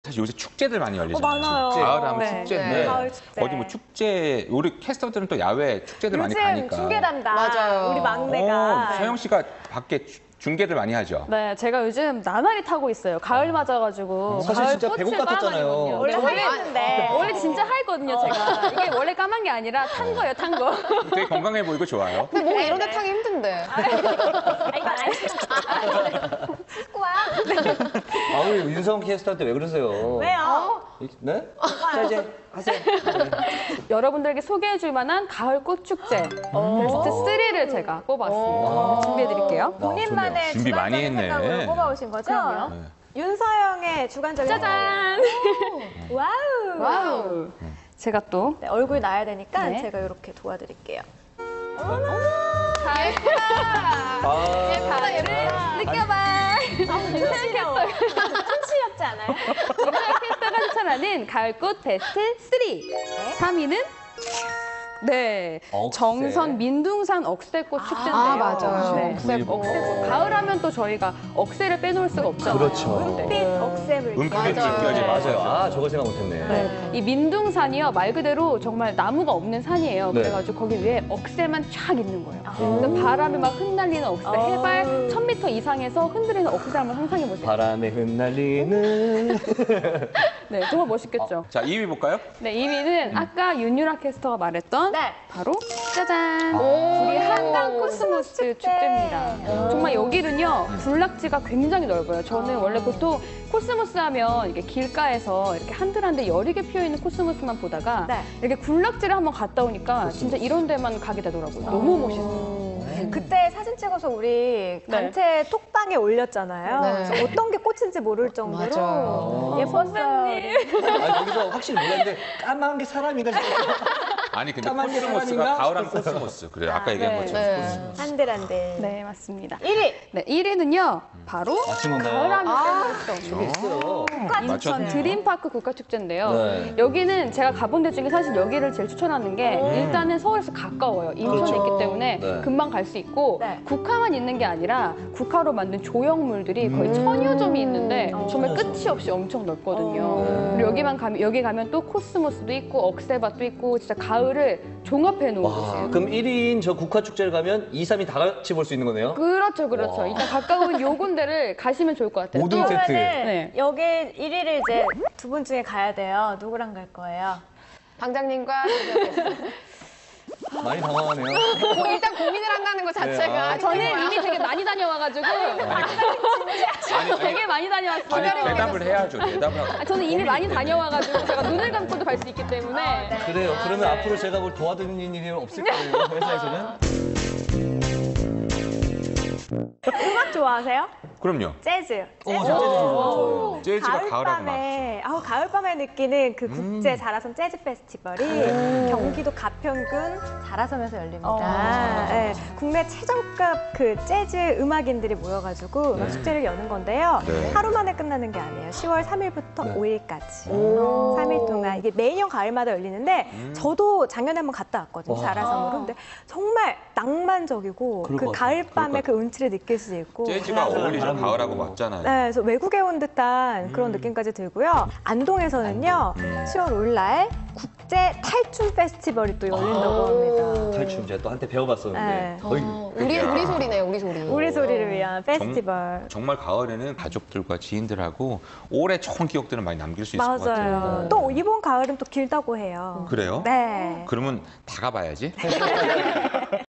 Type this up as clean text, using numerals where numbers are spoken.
사실 요새 축제들 많이 열리잖아요. 많아요. 가을 하면 네. 축제인데 네. 가을 축제. 어디 뭐 축제 우리 캐스터들은 또 야외 축제들 많이 요즘 가니까. 중계 담당 맞아요. 우리 막내가 서영 씨가 밖에 중계들 많이 하죠. 네, 제가 요즘 나날이 타고 있어요. 가을 맞아가지고. 사실 가을 진짜 꽃을 배고 같았잖아요. 빨아가지거든요. 원래 네, 하였는데 원래 진짜 하였거든요, 제가. 이게 원래 까만 게 아니라 탄 거예요, 탄 거. 되게 건강해 보이고 좋아요. 근데 뭐 이런 데 타기 힘든데. 이거 축구야? 아, 우리 윤성 캐스터한테 왜 그러세요? 왜요? 네? 자, 이제 하세요. 여러분들에게 소개해줄 만한 가을 꽃축제 베스트 3를 제가 뽑았습니다. 준비해드릴게요. 본인만의 준비 많이 주관적인 했네. 생각으로 뽑아오신 거죠? 그럼요. 네. 윤서영의 주관적인 짜잔! 생각. 와우. 와우. 제가 또 네, 얼굴 나야 되니까 네. 제가 이렇게 도와드릴게요. 예쁘다, 예쁘다. 느껴봐! 윤서영 귀여워. 촌스럽지 않아요? 캐스터가 추천하는 가을꽃 베스트 3. 3위는 네, 억새. 정선 민둥산 억새꽃 축제인데요. 아, 맞아요. 네, 억새꽃. 억새꽃. 가을하면 또 저희가 억새를 빼놓을 수가 없잖아요. 그렇죠. 네. 빛 억새물. 은빛 맞아요. 느껴지 맞아요. 아, 저거 생각 못했네. 네. 이 민둥산이요 말 그대로 정말 나무가 없는 산이에요. 네. 그래가지고 거기 위에 억새만 쫙 있는 거예요. 그래서 바람에 막 흩날리는 억새, 해발 1000m 이상에서 흔들리는 억새 한번 상상해 보세요. 바람에 흩날리는. 네, 정말 멋있겠죠. 자, 2위 볼까요? 네, 2위는 아까 윤유라 캐스터가 말했던 네. 바로 짜잔! 우리 한강 코스모스 축제입니다. 정말 여기는요 군락지가 굉장히 넓어요. 저는 원래 보통 코스모스 하면 이렇게 길가에서 이렇게 한들한들 여리게 피어 있는 코스모스만 보다가 네. 이렇게 군락지를 한번 갔다 오니까 진짜 이런 데만 가게 되더라고요. 너무 멋있어요. 그때 사진 찍어서 우리 단체 톡방에 올렸잖아요. 네. 그래서 어떤 게 꽃인지 모를 정도로 맞아요. 예뻤어요. 아, 여기서 확실히 몰랐는데 까만 게 사람인가 싶었어요. 아니 근데 까만 게 코스모스가 사람인가? 가을하면 코스모스. 그래 아까 얘기한 네. 것처럼 네. 코스모스. 한들한들. 네, 맞습니다. 1위. 네, 1위는요 바로 맞춘 건가요? 가을하면 빼놓을 수 없는 있어요. 인천 맞췄네요. 드림파크 국가축제인데요. 네. 여기는 제가 가본 데 중에 사실 여기를 제일 추천하는 게 일단은 서울에서 가까워요. 인천에 그렇죠. 있기 때문에 네. 금방 갈 수 있고 네. 국화만 있는 게 아니라 국화로 만든 조형물들이 거의 1000여 점이 있는데 정말 끝이 없이 엄청 넓거든요. 그리고 여기 가면 또 코스모스도 있고 억새밭도 있고 진짜 가을을 종합해 놓은 와, 곳이에요. 그럼 1위인 저 국화축제를 가면 2, 3위 다 같이 볼 수 있는 거네요? 그렇죠, 그렇죠. 와. 일단 가까운 요 군데를 가시면 좋을 것 같아요. 모든 또 세트. 그러면은 네. 여기 1위를 이제 두 분 중에 가야 돼요. 누구랑 갈 거예요? 방장님과 많이 당황하네요. 일단 고민을 한다는 것 자체가 아, 저는 이미 되게 많이 다녀와가지고 되게 많이 다녀왔어요. 아니 대답을 해야죠. 대답을 하고. 저는 이미 많이 다녀와가지고 제가 눈을 감고도 갈 수 있기 때문에 네. 그래요. 그러면 앞으로 제가 뭘 도와드리는 일이 없을 거예요. 회사에서는. 음악 좋아하세요? 그럼요. 재즈. 진짜 좋아요. 재즈가 가을하고 맞죠. 가을밤에 느끼는 그 국제 자라섬 재즈 페스티벌이 경기도 가평군 자라섬에서 열립니다. 네, 국내 최저급 그 재즈 음악인들이 모여가지고 음악 축제를 여는 건데요. 네. 하루 만에 끝나는 게 아니에요. 10월 3일부터 네. 5일까지. 3일 동안 이게 매년 가을마다 열리는데 저도 작년에 한번 갔다 왔거든요. 와. 자라섬으로. 근데 정말 낭만적이고 그럴 그 것 같아요. 가을밤의 그 운치를 느낄 수 있고 재즈가 어울리죠. 바람 가을하고 불고. 맞잖아요. 네, 그래서 외국에 온 듯한 그런 느낌까지 들고요. 안동에서는요, 10월 5일 날 국제 탈춤 페스티벌이 또 열린다고 합니다. 탈춤 제가 또 한때 배워봤었는데. 네. 우리 소리네요, 우리 소리. 우리 소리를 위한 페스티벌. 정말 가을에는 가족들과 지인들하고 오래 좋은 기억들을 많이 남길 수 있을 것 같아요. 맞아요. 또 이번 가을은 또 길다고 해요. 그래요? 네. 그러면 다 가봐야지.